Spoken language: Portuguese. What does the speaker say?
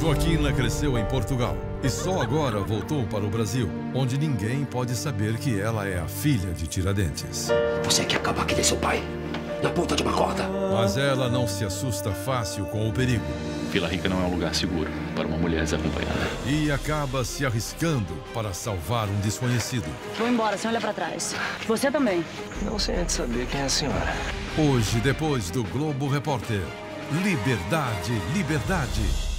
Joaquina cresceu em Portugal e só agora voltou para o Brasil, onde ninguém pode saber que ela é a filha de Tiradentes. Você quer acabar que nem seu pai, na ponta de uma corda. Mas ela não se assusta fácil com o perigo. Vila Rica não é um lugar seguro para uma mulher desacompanhada. E acaba se arriscando para salvar um desconhecido. Vou embora, sem olhar pra trás. Você também. Não sei antes saber quem é a senhora. Hoje, depois do Globo Repórter. Liberdade, liberdade.